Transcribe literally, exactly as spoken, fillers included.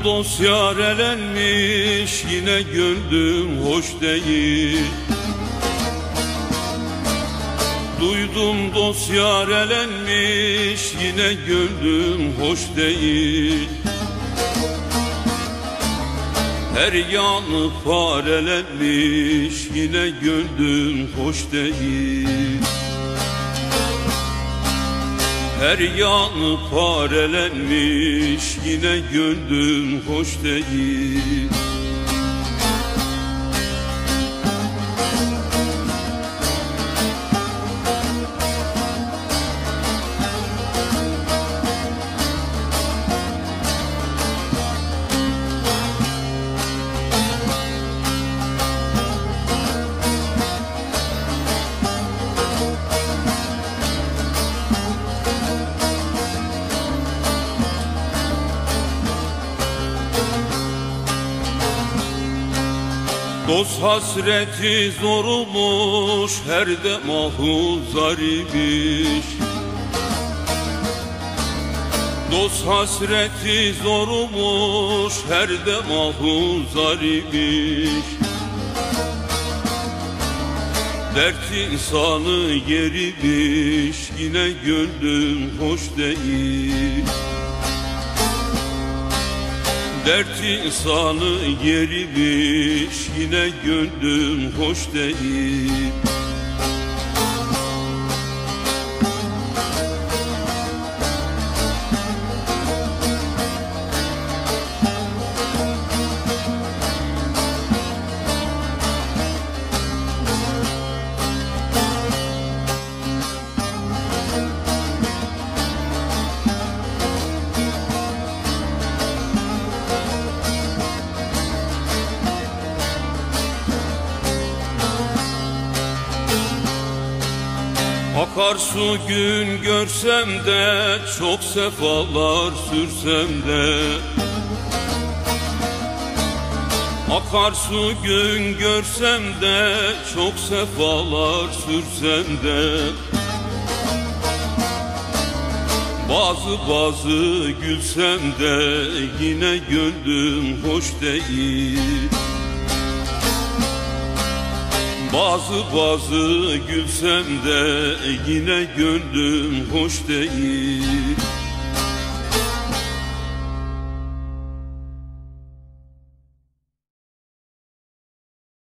dost yar elenmiş, yine gönlüm hoş değil. Duydum dost yar elenmiş, yine gönlüm hoş değil. Her yanı farelenmiş, yine gönlüm hoş değil. Her yanı farelenmiş, yine gönlüm hoş değil. Dost hasreti zormuş, her de mahuzar imiş. Dost hasreti zormuş, her de mahuzar imiş. Dert insanı yerimiş, yine gönlüm hoş değil. Dert insanı yerimiş, yine gönlüm hoş değil. Akarsu gün görsem de, çok sefalar sürsem de. Akarsu gün görsem de, çok sefalar sürsem de. Bazı bazı gülsem de, yine gönlüm hoş değil. Bazı bazı gülsem de, yine gönlüm hoş değil.